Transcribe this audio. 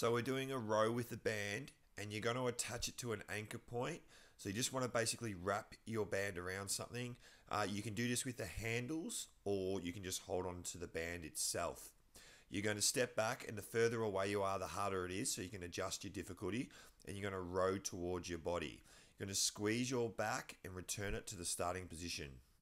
So we're doing a row with the band and you're going to attach it to an anchor point. So you just want to basically wrap your band around something. You can do this with the handles or you can just hold on to the band itself. You're going to step back, and the further away you are, the harder it is, so you can adjust your difficulty, and you're going to row towards your body. You're going to squeeze your back and return it to the starting position.